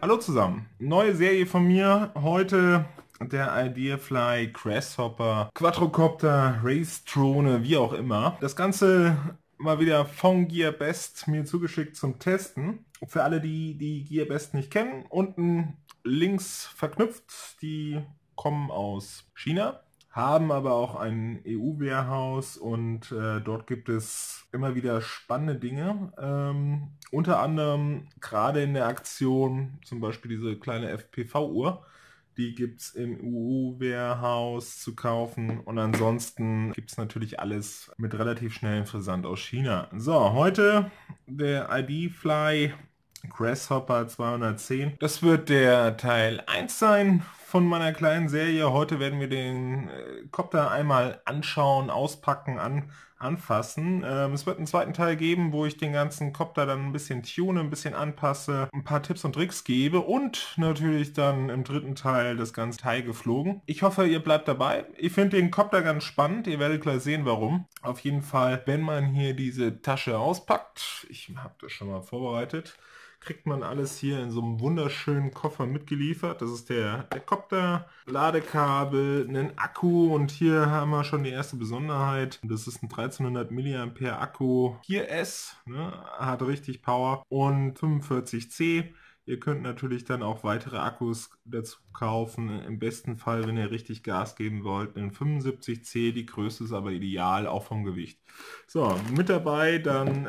Hallo zusammen, neue Serie von mir, heute der Ideafly Grasshopper, Quadrocopter, Race Drohne, wie auch immer. Das Ganze mal wieder von GearBest mir zugeschickt zum Testen. Für alle, die GearBest nicht kennen, unten links verknüpft, die kommen aus China, haben aber auch ein EU-Warehouse und dort gibt es immer wieder spannende Dinge. Unter anderem gerade in der Aktion, zum Beispiel diese kleine FPV-Uhr, die gibt es im EU-Warehouse zu kaufen. Und ansonsten gibt es natürlich alles mit relativ schnellem Versand aus China. So, heute der ID-Fly Grasshopper 210. Das wird der Teil 1 sein von meiner kleinen Serie. Heute werden wir den Copter einmal anschauen, auspacken, anfassen. Es wird einen zweiten Teil geben, wo ich den ganzen Copter dann ein bisschen tune, ein bisschen anpasse, ein paar Tipps und Tricks gebe und natürlich dann im dritten Teil das ganze Teil geflogen. Ich hoffe, ihr bleibt dabei. Ich finde den Copter ganz spannend. Ihr werdet gleich sehen, warum. Auf jeden Fall, wenn man hier diese Tasche auspackt, ich habe das schon mal vorbereitet, kriegt man alles hier in so einem wunderschönen Koffer mitgeliefert. Das ist der Copter, Ladekabel, einen Akku und hier haben wir schon die erste Besonderheit. Das ist ein 1300 mAh Akku, 4S, ne, hat richtig Power und 45C. Ihr könnt natürlich dann auch weitere Akkus dazu kaufen. Im besten Fall, wenn ihr richtig Gas geben wollt, einen 75C. Die Größe ist aber ideal, auch vom Gewicht. So, mit dabei dann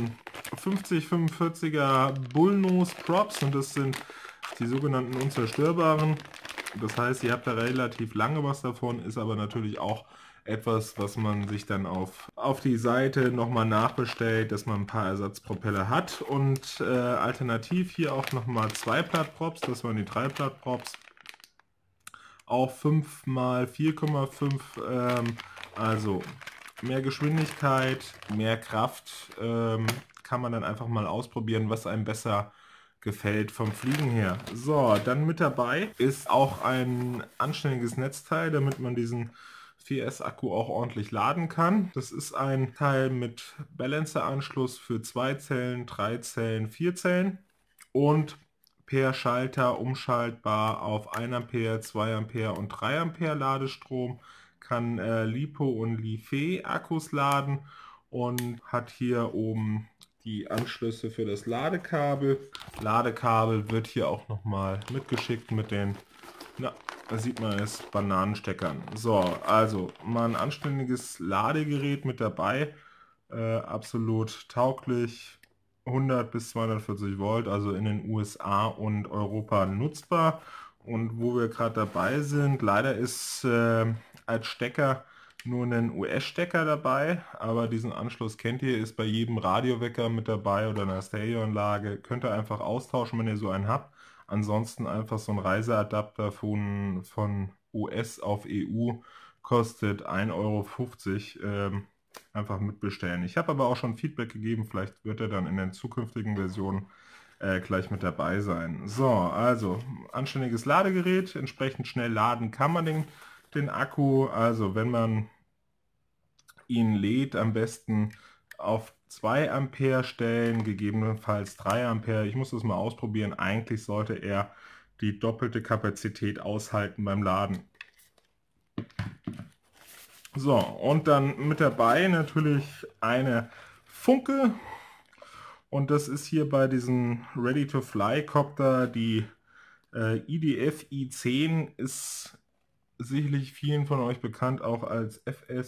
50-45er Bullnose Props und das sind die sogenannten unzerstörbaren. Das heißt, ihr habt da relativ lange was davon, ist aber natürlich auch etwas, was man sich dann auf die Seite nochmal nachbestellt, dass man ein paar Ersatzpropeller hat. Und alternativ hier auch nochmal 2 Plattprops, das waren die 3 Plattprops. Auch 5 x 4,5, also mehr Geschwindigkeit, mehr Kraft, kann man dann einfach mal ausprobieren, was einem besser gefällt vom Fliegen her. So, dann mit dabei ist auch ein anständiges Netzteil, damit man diesen 4S-Akku auch ordentlich laden kann. Das ist ein Teil mit Balancer-Anschluss für 2 Zellen, 3 Zellen, 4 Zellen und per Schalter umschaltbar auf 1 Ampere, 2 Ampere und 3 Ampere Ladestrom, kann LiPo und Li-Fe-Akkus laden und hat hier oben die Anschlüsse für das Ladekabel. Ladekabel wird hier auch nochmal mitgeschickt mit den, na, da sieht man es, Bananensteckern. So, also mal ein anständiges Ladegerät mit dabei, absolut tauglich, 100 bis 240 Volt, also in den USA und Europa nutzbar. Und wo wir gerade dabei sind, leider ist als Stecker nur ein US-Stecker dabei, aber diesen Anschluss kennt ihr, ist bei jedem Radiowecker mit dabei oder einer Stereoanlage. Könnt ihr einfach austauschen, wenn ihr so einen habt. Ansonsten einfach so ein Reiseadapter von US auf EU kostet 1,50 €. Einfach mitbestellen. Ich habe aber auch schon Feedback gegeben, vielleicht wird er dann in den zukünftigen Versionen gleich mit dabei sein. So, also anständiges Ladegerät, entsprechend schnell laden kann man den Akku, also wenn man ihn lädt, am besten auf 2 Ampere stellen, gegebenenfalls 3 Ampere. Ich muss das mal ausprobieren. Eigentlich sollte er die doppelte Kapazität aushalten beim Laden. So, und dann mit dabei natürlich eine Funke. Und das ist hier bei diesem Ready-to-Fly-Copter die IDF i10, ist sicherlich vielen von euch bekannt auch als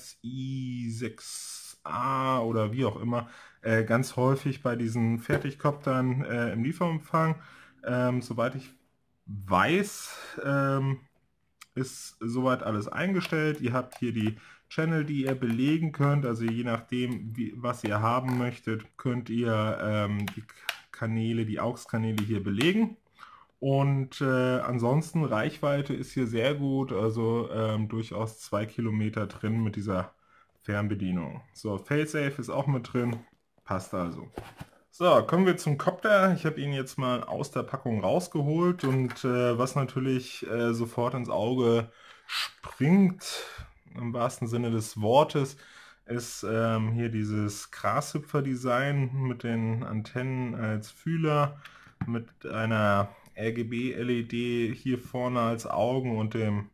FSI-6A oder wie auch immer, ganz häufig bei diesen Fertigcoptern im Lieferumfang. Soweit ich weiß, ist soweit alles eingestellt. Ihr habt hier die Channel, die ihr belegen könnt, also je nachdem, was ihr haben möchtet, könnt ihr die Kanäle, die AUX-Kanäle hier belegen. Und ansonsten Reichweite ist hier sehr gut, also durchaus 2 Kilometer drin mit dieser Fernbedienung. So, Failsafe ist auch mit drin, passt also. So, kommen wir zum Copter. Ich habe ihn jetzt mal aus der Packung rausgeholt und was natürlich sofort ins Auge springt, im wahrsten Sinne des Wortes, ist hier dieses Grashüpfer-Design mit den Antennen als Fühler, mit einer RGB-LED hier vorne als Augen und dem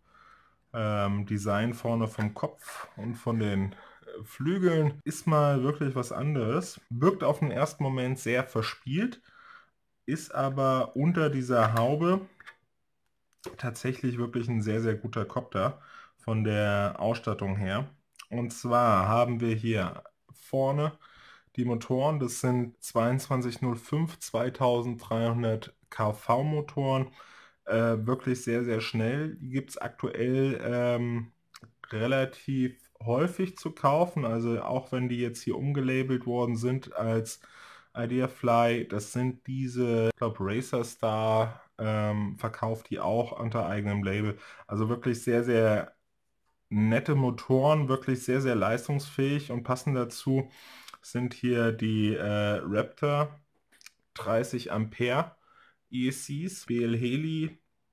Design vorne vom Kopf und von den Flügeln ist mal wirklich was anderes. Wirkt auf den ersten Moment sehr verspielt, ist aber unter dieser Haube tatsächlich wirklich ein sehr, sehr guter Copter von der Ausstattung her. Und zwar haben wir hier vorne die Motoren, das sind 2205 2300 kV Motoren, wirklich sehr, sehr schnell. Die gibt es aktuell relativ häufig zu kaufen, also auch wenn die jetzt hier umgelabelt worden sind als Ideafly, das sind diese, ich glaube Racer Star verkauft die auch unter eigenem Label. Also wirklich sehr, sehr nette Motoren, wirklich sehr, sehr leistungsfähig, und passend dazu sind hier die Raptor 30 Ampere ESCs, BL Heli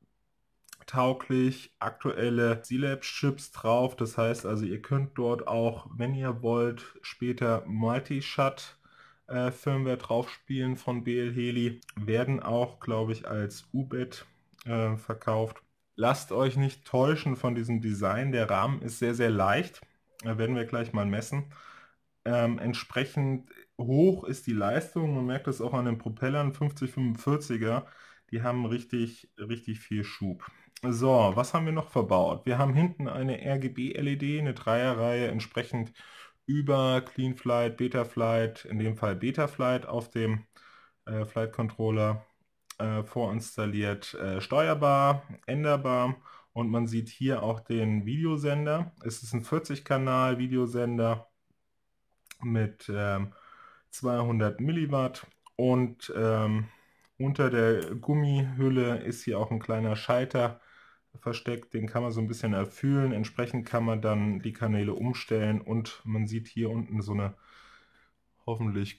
tauglich, aktuelle C-Lab-Chips drauf. Das heißt also, ihr könnt dort auch, wenn ihr wollt, später Multi-Shot Firmware drauf spielen von BL Heli. Werden auch, glaube ich, als U-Bit verkauft. Lasst euch nicht täuschen von diesem Design. Der Rahmen ist sehr, sehr leicht. Da werden wir gleich mal messen. Entsprechend hoch ist die Leistung. Man merkt das auch an den Propellern 5045er. Die haben richtig, richtig viel Schub. So, was haben wir noch verbaut? Wir haben hinten eine RGB-LED, eine Dreierreihe, entsprechend über CleanFlight, Betaflight, in dem Fall Betaflight auf dem Flight Controller vorinstalliert, steuerbar, änderbar, und man sieht hier auch den Videosender. Es ist ein 40-Kanal Videosender mit 200 Milliwatt, und unter der Gummihülle ist hier auch ein kleiner Schalter versteckt, den kann man so ein bisschen erfüllen. Entsprechend kann man dann die Kanäle umstellen, und man sieht hier unten so eine hoffentlich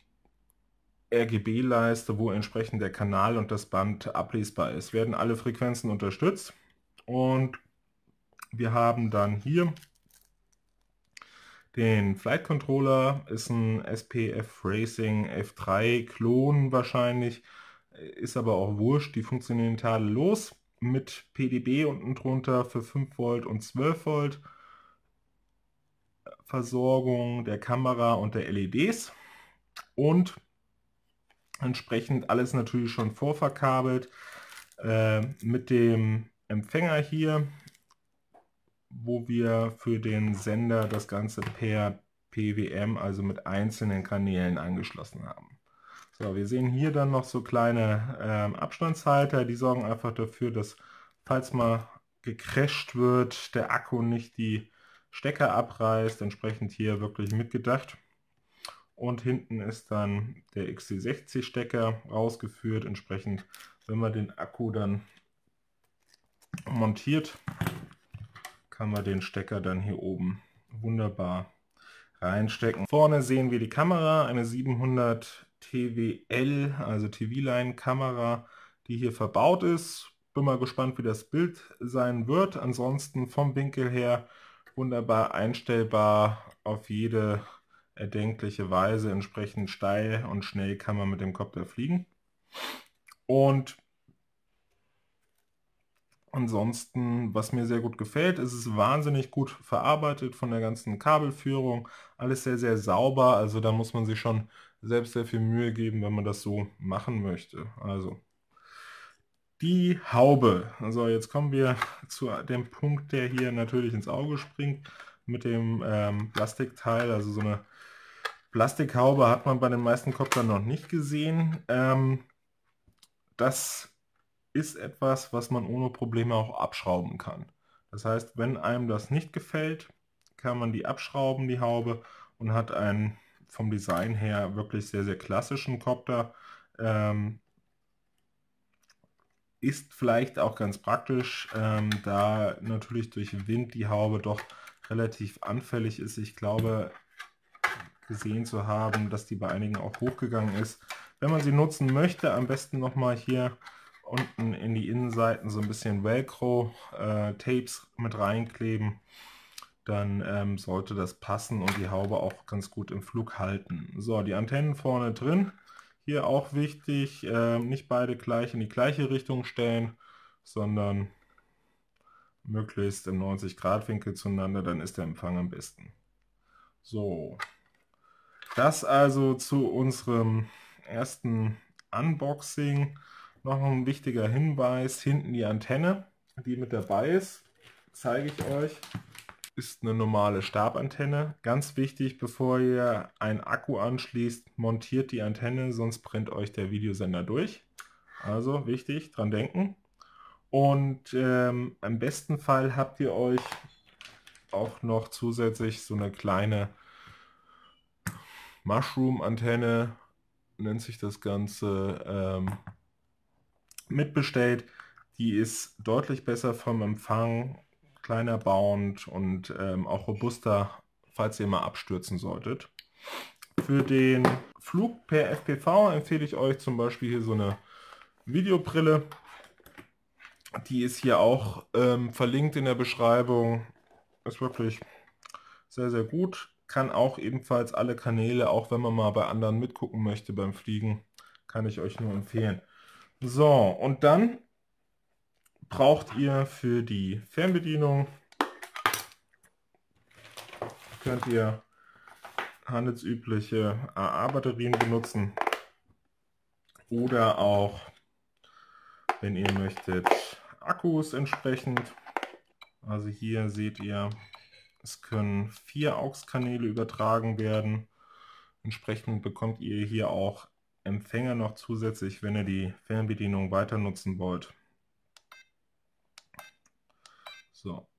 RGB-Leiste, wo entsprechend der Kanal und das Band ablesbar ist. Werden alle Frequenzen unterstützt, und wir haben dann hier den Flight Controller, ist ein SPF Racing F3 Klon wahrscheinlich, ist aber auch wurscht, die funktionieren tadellos, mit PDB unten drunter für 5 Volt und 12 Volt Versorgung der Kamera und der LEDs, und entsprechend alles natürlich schon vorverkabelt mit dem Empfänger hier, wo wir für den Sender das Ganze per PWM, also mit einzelnen Kanälen, angeschlossen haben. So, wir sehen hier dann noch so kleine Abstandshalter, die sorgen einfach dafür, dass, falls mal gecrasht wird, der Akku nicht die Stecker abreißt. Entsprechend hier wirklich mitgedacht. Und hinten ist dann der XT60 Stecker rausgeführt. Entsprechend, wenn man den Akku dann montiert, kann man den Stecker dann hier oben wunderbar reinstecken. Vorne sehen wir die Kamera, eine 700 TWL, also TV-Line Kamera, die hier verbaut ist. Bin mal gespannt, wie das Bild sein wird. Ansonsten vom Winkel her wunderbar einstellbar auf jede erdenkliche Weise. Entsprechend steil und schnell kann man mit dem Copter fliegen. Und ansonsten, was mir sehr gut gefällt, ist es wahnsinnig gut verarbeitet von der ganzen Kabelführung. Alles sehr, sehr sauber. Also da muss man sich schon selbst sehr viel Mühe geben, wenn man das so machen möchte. Also die Haube. Also jetzt kommen wir zu dem Punkt, der hier natürlich ins Auge springt, mit dem Plastikteil. Also so eine Plastikhaube hat man bei den meisten Coptern noch nicht gesehen. Das ist etwas, was man ohne Probleme auch abschrauben kann. Das heißt, wenn einem das nicht gefällt, kann man die abschrauben, die Haube, und hat einen vom Design her wirklich sehr, sehr klassischen Copter. Ist vielleicht auch ganz praktisch, da natürlich durch Wind die Haube doch relativ anfällig ist. Ich glaube, gesehen zu haben, dass die bei einigen auch hochgegangen ist. Wenn man sie nutzen möchte, am besten nochmal hier unten in die Innenseiten so ein bisschen Velcro-Tapes mit reinkleben. Dann sollte das passen und die Haube auch ganz gut im Flug halten. So, die Antennen vorne drin. Hier auch wichtig, nicht beide gleich in die gleiche Richtung stellen, sondern möglichst im 90-Grad-Winkel zueinander, dann ist der Empfang am besten. So, das also zu unserem ersten Unboxing. Noch ein wichtiger Hinweis, hinten die Antenne, die mit dabei ist, zeige ich euch, ist eine normale Stabantenne. Ganz wichtig, bevor ihr einen Akku anschließt, montiert die Antenne, sonst brennt euch der Videosender durch. Also wichtig, dran denken. Und im besten Fall habt ihr euch auch noch zusätzlich so eine kleine Mushroom-Antenne, nennt sich das Ganze, mitbestellt. Die ist deutlich besser vom Empfang, kleiner bauend und auch robuster, falls ihr mal abstürzen solltet. Für den Flug per FPV empfehle ich euch zum Beispiel hier so eine Videobrille. Die ist hier auch verlinkt in der Beschreibung. Ist wirklich sehr, sehr gut. Kann auch ebenfalls alle Kanäle, auch wenn man mal bei anderen mitgucken möchte beim Fliegen, kann ich euch nur empfehlen. So, und dann braucht ihr für die Fernbedienung, könnt ihr handelsübliche AA-Batterien benutzen oder auch, wenn ihr möchtet, Akkus entsprechend. Also hier seht ihr, es können 4 AUX-Kanäle übertragen werden. Entsprechend bekommt ihr hier auch Empfänger noch zusätzlich, wenn ihr die Fernbedienung weiter nutzen wollt. So.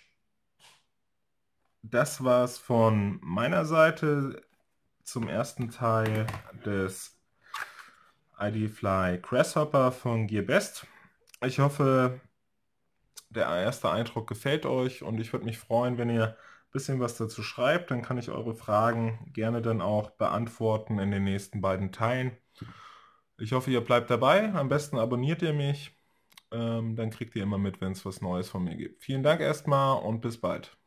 Das war es von meiner Seite zum ersten Teil des ID.Fly Grasshopper von GearBest. Ich hoffe, der erste Eindruck gefällt euch und ich würde mich freuen, wenn ihr ein bisschen was dazu schreibt. Dann kann ich eure Fragen gerne dann auch beantworten in den nächsten beiden Teilen. Ich hoffe, ihr bleibt dabei. Am besten abonniert ihr mich. Dann kriegt ihr immer mit, wenn es was Neues von mir gibt. Vielen Dank erstmal und bis bald.